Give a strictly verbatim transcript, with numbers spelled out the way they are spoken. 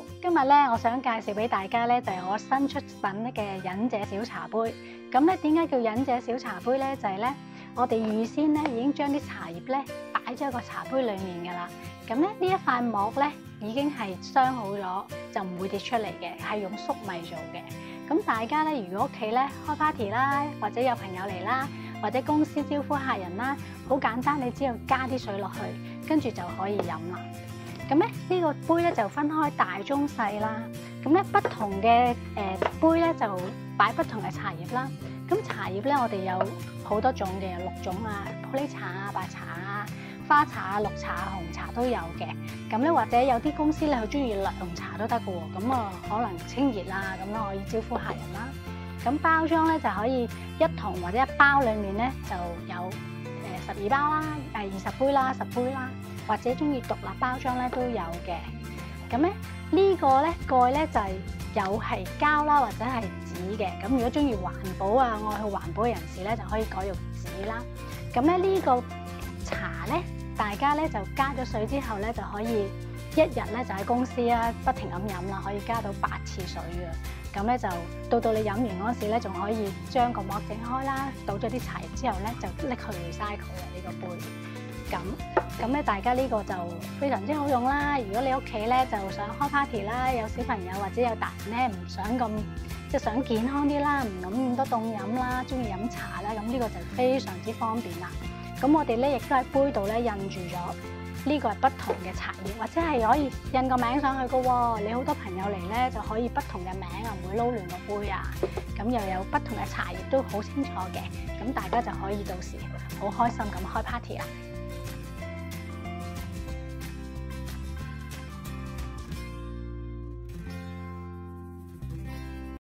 今日咧我想介紹俾大家咧就係我新出品嘅忍者小茶杯。咁咧點解叫忍者小茶杯咧？就係咧我哋預先咧已經將啲茶葉咧擺咗喺個茶杯裡面㗎啦。咁咧呢一塊膜咧已經係鑲好咗，就唔會跌出嚟嘅，係用粟米做嘅。咁大家咧如果屋企咧開 party 啦，或者有朋友嚟啦，或者公司招呼客人啦，好簡單，你只要加啲水落去，跟住就可以飲啦。咁咧呢個杯咧就分開大、中、細啦。咁咧不同嘅誒杯咧就擺不同嘅茶葉啦。咁茶葉咧我哋有好多種嘅，有六種啊，普洱茶啊、白茶啊、花茶啊、綠茶啊、紅茶都有嘅。咁咧或者有啲公司咧佢中意涼茶都得嘅喎。咁啊可能清熱啊咁樣可以招呼客人啦。咁包裝咧就可以一桶或者一包裡面咧就有誒十二包啦，誒二十杯啦、十杯啦。或者中意獨立包裝咧都有嘅。咁咧呢個咧蓋咧就係有係膠啦，或者係紙嘅。咁如果中意環保啊，愛好環保嘅人士咧就可以改用紙啦。咁咧呢個茶咧，大家咧就加咗水之後咧就可以一日咧就喺公司啊不停咁飲啦，可以加到八次水嘅。咁咧就到到你飲完嗰時咧，仲可以將個膜整開啦，倒咗啲茶葉之後咧就拎去 recycle 嘅呢個杯。咁咁咧，大家呢個就非常之好用啦。如果你屋企咧就想開 party 啦，有小朋友或者有大人咧唔想咁即係想健康啲啦，唔飲咁多凍飲啦，中意飲茶啦，咁呢個就非常之方便啦。咁我哋咧亦都喺杯度咧印住咗呢個係不同嘅茶葉，或者係可以印個名上去嘅喎。你好多朋友嚟咧就可以不同嘅名啊，唔會撈亂個杯啊。咁又有不同嘅茶葉都好清楚嘅，咁大家就可以到時好開心咁開 party 啦。